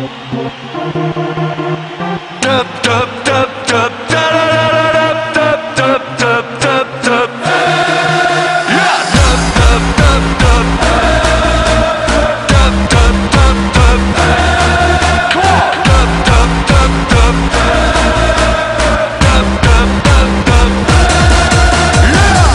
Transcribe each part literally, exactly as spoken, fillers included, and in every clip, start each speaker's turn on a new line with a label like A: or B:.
A: Dub dub dub dub da da da dub dub dub dub dub. Yeah, dub dub dub dub dub dub dub dub. Come on, dub dub dub dub dub dub dub dub. Yeah.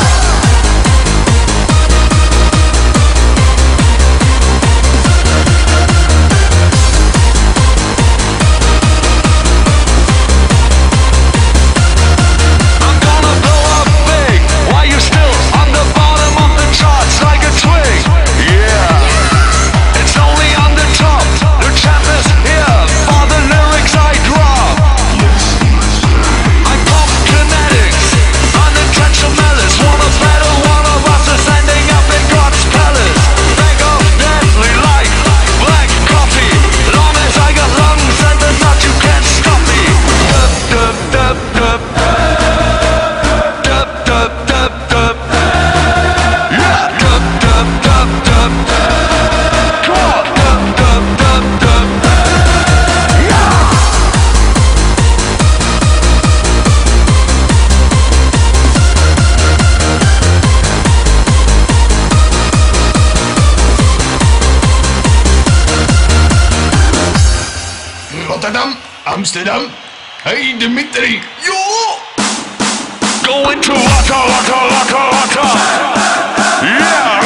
B: Rotterdam, Amsterdam, hey Dimitri, yo!
A: Going to Waka Waka Waka Waka. Yeah.